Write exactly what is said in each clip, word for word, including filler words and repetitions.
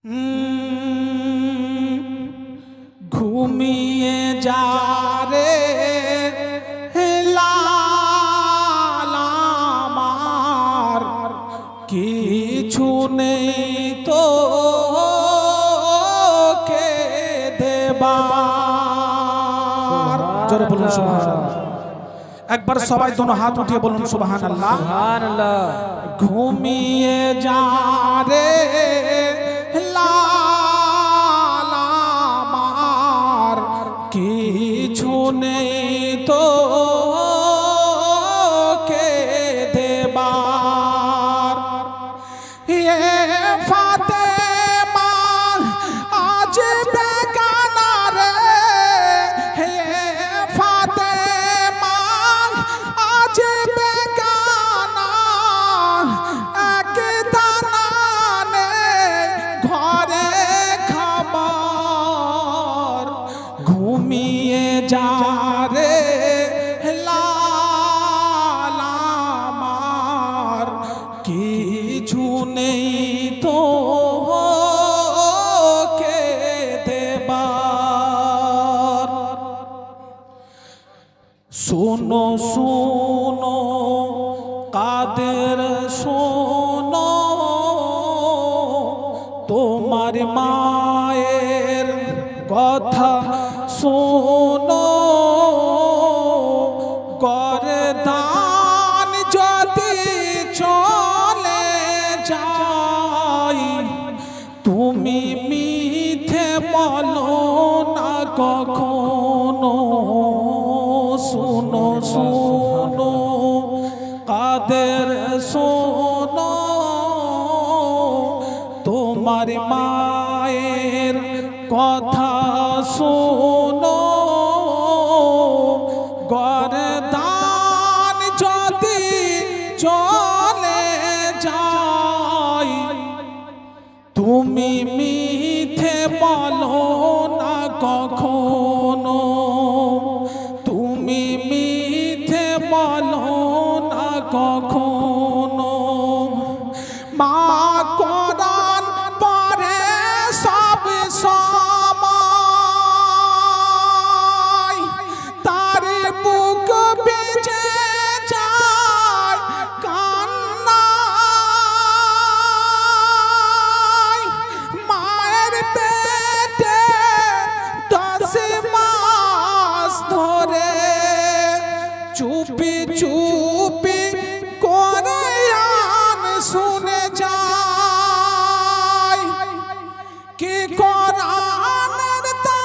ঘুমিয়ে যা রে লাল আমার, কিছু নেই তো কে দেবার। জোরে বলুন সুবহানাল্লাহ। একবার সবাই দোনো হাত উঠিয়ে বলুন সুবহানাল্লাহ। সুবহানাল্লাহ। ঘুমিয়ে যা রে লাল আমার, কিছু নেই তো কে দেবার। এ ফাতেমা আজ বেগানা রে, হে ফাতেমা আজ বেগানা, এক দানা নেই ঘরে খাবার। ঘুমিয়ে যা রে লাল আমার, কিছু নেই তো কে দেবার। শোনো শোনো কাদের শোনো, তোমার মায়ের কথা শোনো। গরদান যদি চলে যাই, তুমি মিথ্যে বলো না কখনো। শোনো শোনো কাদের শোনো, তোমার মায়ের কথা শোনো। গরদান যদি চলে যাই, তুমি মিথ্যে বলো না কখনো। তুমি মিথ্যে বলো না কখনো। মা কোরআন পড়ে সব সময়, তার বুক ভিজে যায় কান্নায়। মায়ের পেটে দশ মাস ধরে চুপি চুপি কোরআন শুনে যায়। কি কোরআনের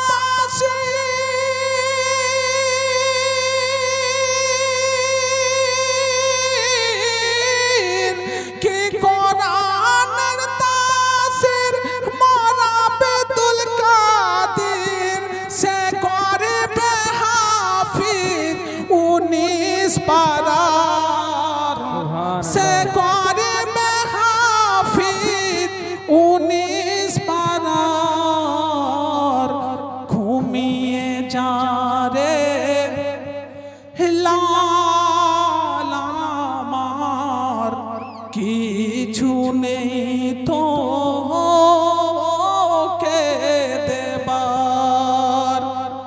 তাসির, কি কোরআনের তাসির মোরা বেতুল কাদির, সে করবে হাফিজ উনিশ পারার। সে করবে হাফিজ উনিশ পারার। ঘুমিয়ে যা রে লাল আমার, কিছু নেই তো কে দেবার।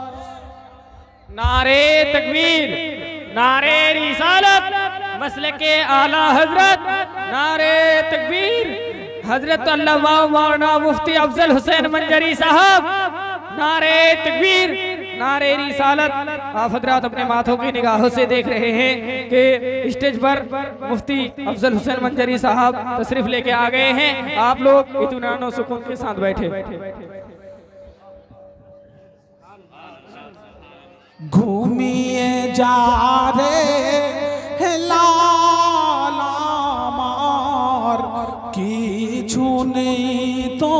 नारे तकबीर, नारे रिसालत, मसलके आला हजरत, नारे तकबीर। हजरत अल्लामा मौलाना मुफ्ती अफजल हुसैन मंजरी साहब, नारे तकबीर, नारे रिसालत। आप हजरात अपने माथों की निगाहों से देख रहे हैं कि स्टेज पर मुफ्ती अफजल हुसैन मंजरी साहब तशरीफ लेके आ गए हैं। आप लोग इत्मीनान और सुकून के साथ बैठे। ঘুমিয়ে যা রে লাল আমার, কিছু নেই তো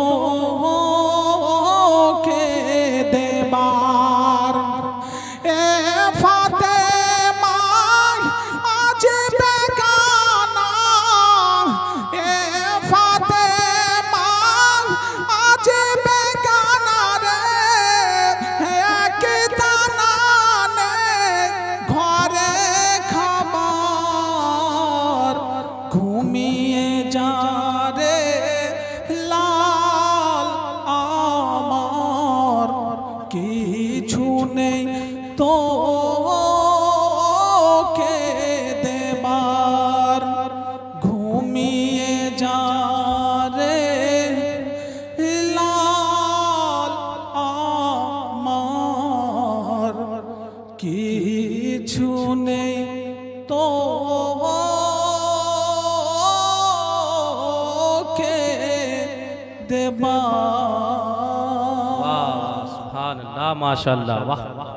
কে দেবার। এ ফাতেমা আজ বেগানা, এ ফাতেমা আজ বেগানা রে, এক দানা নেই ঘরে খাবার। ঘুমিয়ে যা রে লাল তো কে দেবার ঘুমিয়ে যা রে লাল আমার কিছু নেই তো কে দেবার। वाह सुभान अल्लाह माशाअल्लाह वाह।